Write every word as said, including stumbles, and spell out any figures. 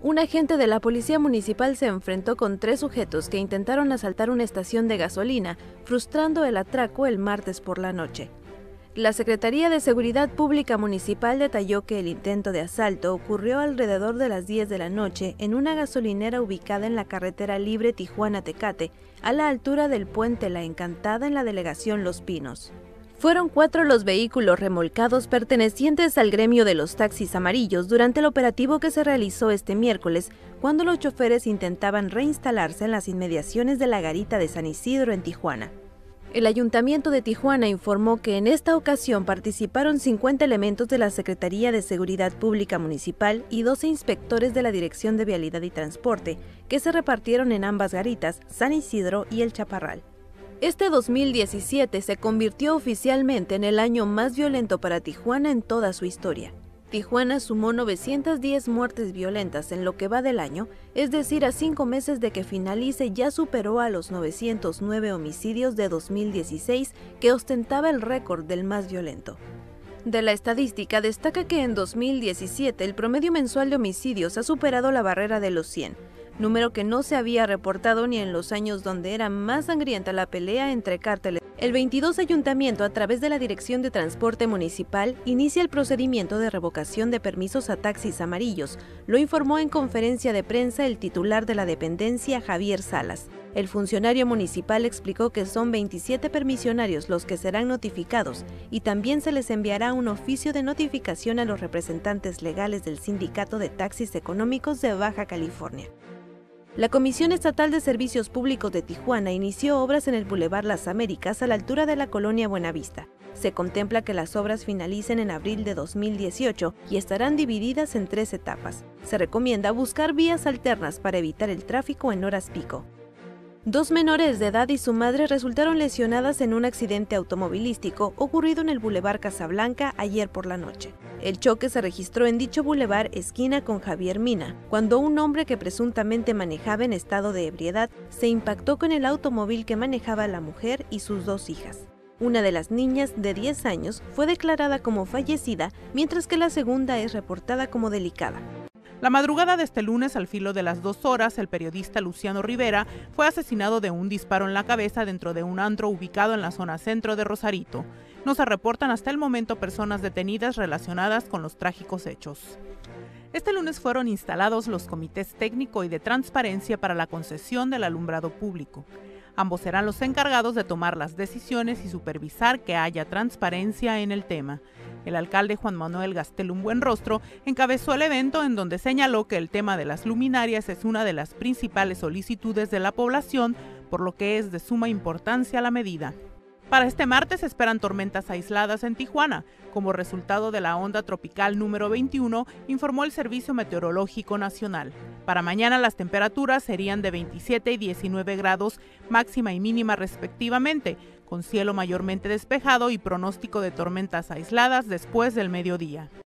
Un agente de la Policía Municipal se enfrentó con tres sujetos que intentaron asaltar una estación de gasolina, frustrando el atraco el martes por la noche. La Secretaría de Seguridad Pública Municipal detalló que el intento de asalto ocurrió alrededor de las diez de la noche en una gasolinera ubicada en la carretera libre Tijuana-Tecate, a la altura del puente La Encantada en la delegación Los Pinos. Fueron cuatro los vehículos remolcados pertenecientes al gremio de los taxis amarillos durante el operativo que se realizó este miércoles, cuando los choferes intentaban reinstalarse en las inmediaciones de la garita de San Isidro en Tijuana. El Ayuntamiento de Tijuana informó que en esta ocasión participaron cincuenta elementos de la Secretaría de Seguridad Pública Municipal y doce inspectores de la Dirección de Vialidad y Transporte, que se repartieron en ambas garitas, San Isidro y El Chaparral. Este dos mil diecisiete se convirtió oficialmente en el año más violento para Tijuana en toda su historia. Tijuana sumó novecientas diez muertes violentas en lo que va del año, es decir, a cinco meses de que finalice ya superó a los novecientos nueve homicidios de dos mil dieciséis, que ostentaba el récord del más violento. De la estadística destaca que en dos mil diecisiete el promedio mensual de homicidios ha superado la barrera de los cien, número que no se había reportado ni en los años donde era más sangrienta la pelea entre cárteles. El veintidós Ayuntamiento, a través de la Dirección de Transporte Municipal, inicia el procedimiento de revocación de permisos a taxis amarillos, lo informó en conferencia de prensa el titular de la dependencia, Javier Salas. El funcionario municipal explicó que son veintisiete permisionarios los que serán notificados y también se les enviará un oficio de notificación a los representantes legales del Sindicato de Taxis Económicos de Baja California. La Comisión Estatal de Servicios Públicos de Tijuana inició obras en el Boulevard Las Américas a la altura de la colonia Buenavista. Se contempla que las obras finalicen en abril de dos mil dieciocho y estarán divididas en tres etapas. Se recomienda buscar vías alternas para evitar el tráfico en horas pico. Dos menores de edad y su madre resultaron lesionadas en un accidente automovilístico ocurrido en el Boulevard Casablanca ayer por la noche. El choque se registró en dicho bulevar esquina con Javier Mina, cuando un hombre que presuntamente manejaba en estado de ebriedad se impactó con el automóvil que manejaba la mujer y sus dos hijas. Una de las niñas, de diez años, fue declarada como fallecida, mientras que la segunda es reportada como delicada. La madrugada de este lunes, al filo de las dos horas, el periodista Luciano Rivera fue asesinado de un disparo en la cabeza dentro de un antro ubicado en la zona centro de Rosarito. No se reportan hasta el momento personas detenidas relacionadas con los trágicos hechos. Este lunes fueron instalados los comités técnico y de transparencia para la concesión del alumbrado público. Ambos serán los encargados de tomar las decisiones y supervisar que haya transparencia en el tema. El alcalde Juan Manuel Gastelum Buenrostro encabezó el evento, en donde señaló que el tema de las luminarias es una de las principales solicitudes de la población, por lo que es de suma importancia la medida. Para este martes se esperan tormentas aisladas en Tijuana, como resultado de la onda tropical número veintiuno, informó el Servicio Meteorológico Nacional. Para mañana las temperaturas serían de veintisiete y diecinueve grados, máxima y mínima respectivamente, con cielo mayormente despejado y pronóstico de tormentas aisladas después del mediodía.